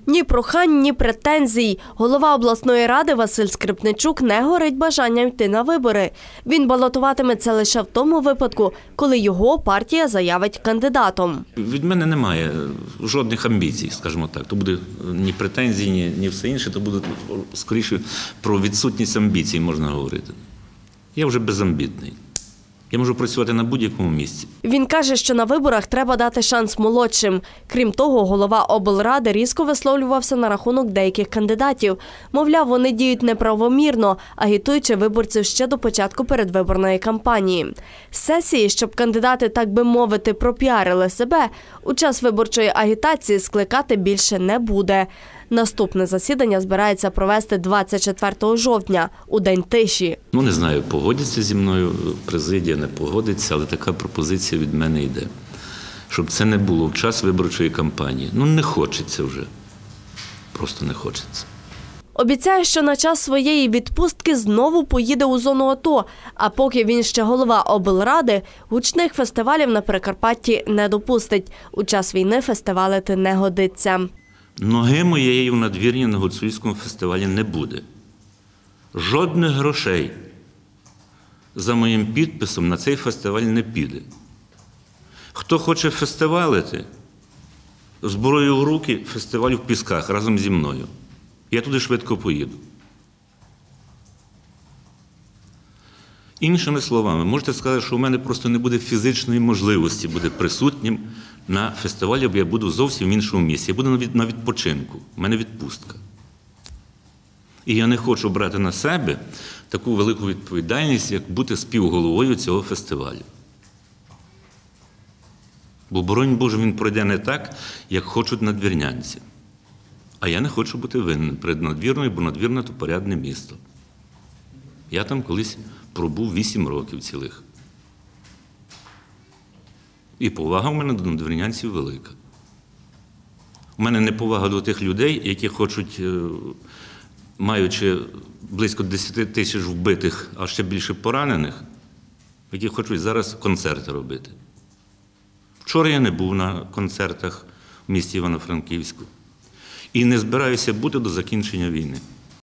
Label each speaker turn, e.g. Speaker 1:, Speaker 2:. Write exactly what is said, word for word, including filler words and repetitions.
Speaker 1: Ні прохань, ні претензій. Голова обласної ради Василь Скрипничук не горить бажанням йти на вибори. Він балотуватиметься лише в тому випадку, коли його партія заявить кандидатом.
Speaker 2: Від мене немає жодних амбіцій, скажімо так. То буде ні претензій, ні, ні все інше, то буде скоріше про відсутність амбіцій можна говорити. Я вже безамбітний. Я можу працювати на будь-якому місці.
Speaker 1: Він каже, що на виборах треба дати шанс молодшим. Крім того, голова облради різко висловлювався на рахунок деяких кандидатів. Мовляв, вони діють неправомірно, агітуючи виборців ще до початку передвиборної кампанії. Сесії, щоб кандидати, так би мовити, пропіарили себе, у час виборчої агітації скликати більше не буде. Наступне засідання збирається провести двадцять четвертого жовтня, у День тиші.
Speaker 2: Ну, не знаю, погодиться зі мною президія, не погодиться, але така пропозиція від мене йде. Щоб це не було в час виборчої кампанії. Ну, не хочеться вже. Просто не хочеться.
Speaker 1: Обіцяє, що на час своєї відпустки знову поїде у зону АТО, а поки він ще голова облради, гучних фестивалів на Прикарпатті не допустить. У час війни фестивалити не годиться.
Speaker 2: Ноги моєї в надвірні на Гуцульському фестивалі не буде. Жодних грошей за моїм підписом на цей фестиваль не піде. Хто хоче фестивалити, зброю в руки, фестиваль в Пісках разом зі мною. Я туди швидко поїду. Іншими словами, можете сказати, що у мене просто не буде фізичної можливості бути присутнім на фестивалі, бо я буду зовсім в іншому місці. Я буду на відпочинку. У мене відпустка. І я не хочу брати на себе таку велику відповідальність, як бути співголовою цього фестивалю. Бо, боронь Боже, він пройде не так, як хочуть надвірнянці. А я не хочу бути винним перед надвірною, бо надвірна – то порядне місто. Я там колись пробув вісім років цілих. І повага у мене до надвірнянців велика. У мене неповага до тих людей, які хочуть, маючи близько десять тисяч вбитих, а ще більше поранених, які хочуть зараз концерти робити. Вчора я не був на концертах в місті Івано-Франківську. І не збираюся бути до закінчення війни.